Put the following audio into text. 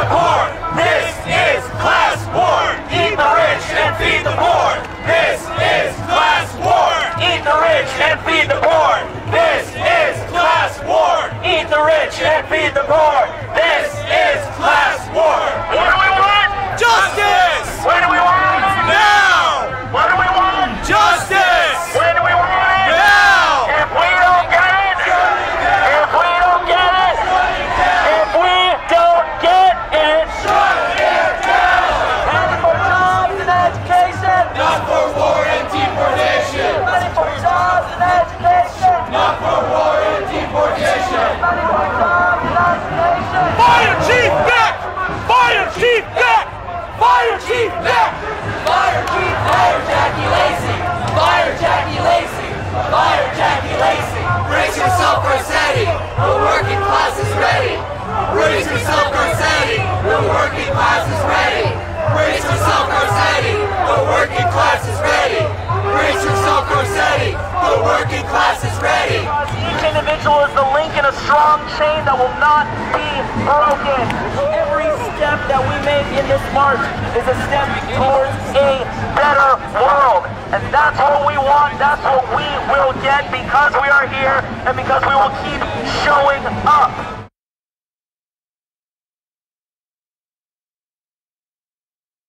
the poor. This is class war. Eat the rich and feed the poor. This is class war. Eat the rich and feed the poor. This is class war. Eat the rich and feed the poor. This is class war. What do we want? Justice. When do we want it? Now. What do we want? Justice. When do we want it? Now. If we don't get it, if we don't get it, if we don't get it, shut it down. Ready for jobs and education. Not for war and deportation. Ready for jobs and education. Not for war and deportation. Ready for jobs and education. Fire Chief Beck! Fire Chief Beck! Fire Chief Beck! Fire Chief, fire Jackie Lacey! Fire Jackie Lacey! Fire Jackie Lacey! Brace yourself, Garcetti! The working class is ready! Brace yourself, Garcetti! The working class is ready! Brace yourself, Garcetti! The working class is ready! Brace yourself, Garcetti! The working class is ready! Each individual is the link in a strong chain that will not be broken. Every step that we make in this march is a step towards a better world. And that's what we want, that's what we will get because we are here and because we will keep showing up.